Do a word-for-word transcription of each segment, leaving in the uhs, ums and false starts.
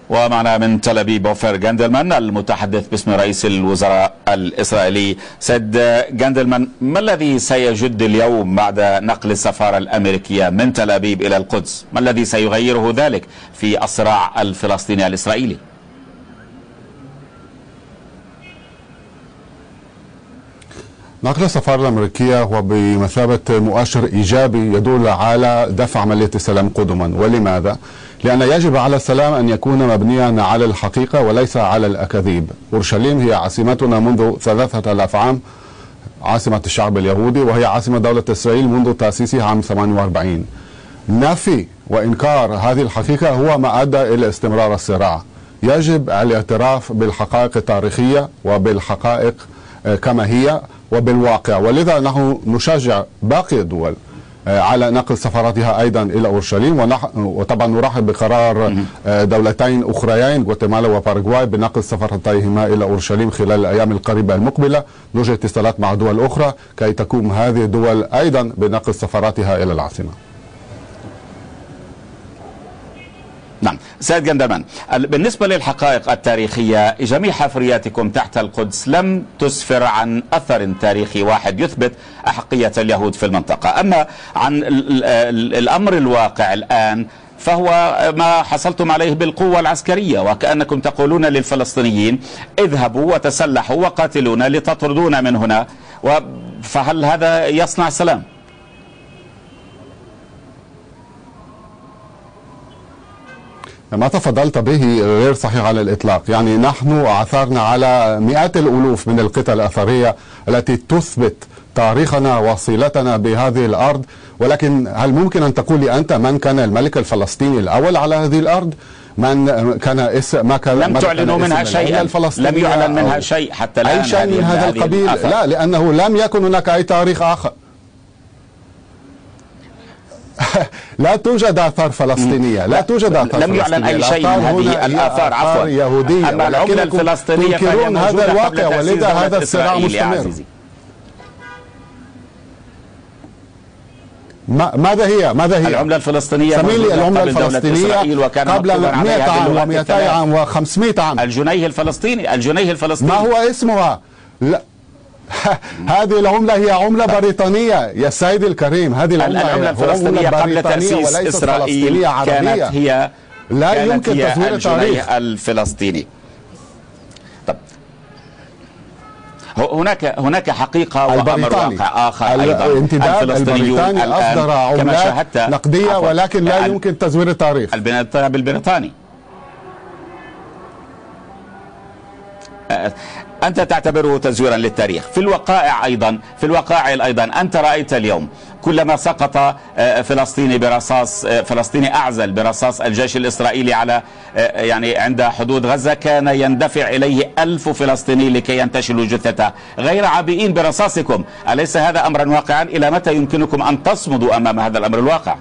ومعنا من تل أبيب أوفر جندلمان المتحدث باسم رئيس الوزراء الإسرائيلي. سيد جندلمان، ما الذي سيجد اليوم بعد نقل السفارة الأمريكية من تل أبيب إلى القدس؟ ما الذي سيغيره ذلك في الصراع الفلسطيني الإسرائيلي؟ نقل السفارة الأمريكية هو بمثابة مؤشر إيجابي يدل على دفع عملية السلام قدما. ولماذا؟ لأن يجب على السلام أن يكون مبنيا على الحقيقة وليس على الأكاذيب. أورشليم هي عاصمتنا منذ ثلاثة آلاف عام، عاصمة الشعب اليهودي، وهي عاصمة دولة إسرائيل منذ تأسيسها عام ثمانية وأربعين. نفي وإنكار هذه الحقيقة هو ما أدى إلى استمرار الصراع. يجب الاعتراف بالحقائق التاريخية وبالحقائق كما هي وبالواقع، ولذا نحن نشجع باقي الدول على نقل سفاراتها أيضا إلى أورشليم، وطبعا نرحب بقرار دولتين أخريين غواتيمالا وباراغواي بنقل سفارتيهما إلى أورشليم خلال الأيام القريبة المقبلة. نوجد اتصالات مع دول أخرى كي تقوم هذه الدول أيضا بنقل سفاراتها إلى العاصمة. نعم سيد جندلمان، بالنسبة للحقائق التاريخية جميع حفرياتكم تحت القدس لم تسفر عن أثر تاريخي واحد يثبت أحقية اليهود في المنطقة. أما عن الأمر الواقع الآن فهو ما حصلتم عليه بالقوة العسكرية، وكأنكم تقولون للفلسطينيين اذهبوا وتسلحوا وقاتلونا لتطردونا من هنا، فهل هذا يصنع سلام؟ ما تفضلت به غير صحيح على الإطلاق. يعني نحن عثرنا على مئات الألوف من القطع الأثرية التي تثبت تاريخنا وصلتنا بهذه الأرض، ولكن هل ممكن أن تقول لي أنت من كان الملك الفلسطيني الأول على هذه الأرض؟ من كان اسم ما كان لم تعلنوا منها شيئا، لم يعلن منها شيء حتى الآن أي شيء من هذا القبيل؟ لا، لأنه لم يكن هناك أي تاريخ آخر. لا توجد آثار فلسطينية، لا توجد آثار لم يعلن أي شيء من هذه الآثار عفوا يهودية، أما العملة الفلسطينية تنكرون هذا الواقع، ولذا هذا الصراع مستمر. ما ماذا هي؟ ماذا هي؟ العملة الفلسطينية سميلي العملة الفلسطينية قبل مئة عام ومئتي عام وخمسمئة عام. الجنيه الفلسطيني، الجنيه الفلسطيني ما هو اسمها؟ لا هذه العملة هي عملة بريطانية يا سيدي الكريم. هذه العملة, العملة الفلسطينية قبل تأسيس إسرائيل كانت هي لا كانت يمكن هي تزوير التاريخ الفلسطيني. طب هناك هناك حقيقة وأمر واقع آخر أيضا. الانتداب البريطاني أصدر عملات نقدية ولكن لا يمكن تزوير التاريخ. الانتداب البريطاني، أنت تعتبره تزويرا للتاريخ. في الوقائع أيضا في الوقائع أيضا أنت رأيت اليوم كلما سقط فلسطيني برصاص فلسطيني أعزل برصاص الجيش الإسرائيلي على يعني عند حدود غزة كان يندفع إليه ألف فلسطيني لكي ينتشلوا جثته غير عابئين برصاصكم. أليس هذا أمرا واقعا؟ إلى متى يمكنكم أن تصمدوا أمام هذا الأمر الواقع؟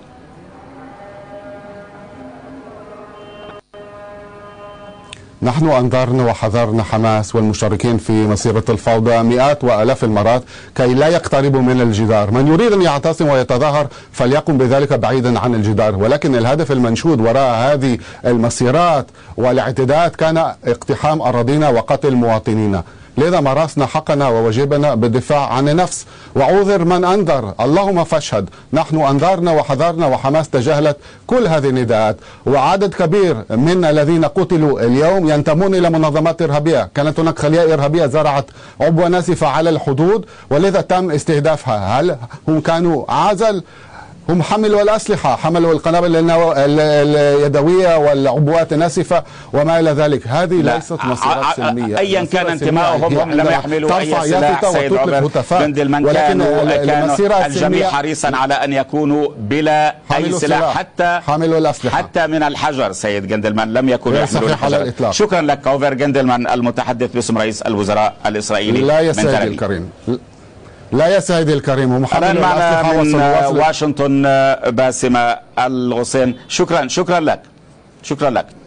نحن أنذرنا وحذرنا حماس والمشاركين في مسيرة الفوضى مئات وآلاف المرات كي لا يقتربوا من الجدار. من يريد أن يعتصم ويتظاهر فليقم بذلك بعيدا عن الجدار، ولكن الهدف المنشود وراء هذه المسيرات والاعتداءات كان اقتحام أراضينا وقتل مواطنينا. لذا مارسنا حقنا وواجبنا بالدفاع عن النفس، وعوذر من أنذر اللهم فاشهد. نحن أنذرنا وحذرنا وحماس تجاهلت كل هذه النداءات، وعدد كبير من الذين قتلوا اليوم ينتمون إلى منظمات إرهابية. كانت هناك خلية إرهابية زرعت عبوة ناسفة على الحدود ولذا تم استهدافها. هل هم كانوا عازل؟ هم حملوا الأسلحة، حملوا القنابل اليدوية والعبوات الناسفة وما إلى ذلك. هذه ليست مسيرات سلمية. أيا كان انتمائهم هم لم يحملوا أي سلاح سيد عمر جندلمان. كانوا, كانوا الجميع حريصا على أن يكونوا بلا أي سلاح حتى حملوا الأسلحة حتى من الحجر. سيد جندلمان لم يكونوا يحملون الحجر. شكرا لك أوفر جندلمان المتحدث باسم رئيس الوزراء الإسرائيلي. لا يا سيدي الكريم، لا يا سيدي الكريم. ومحمد معنا من واشنطن باسمة الغصين. شكرا شكرا لك شكرا لك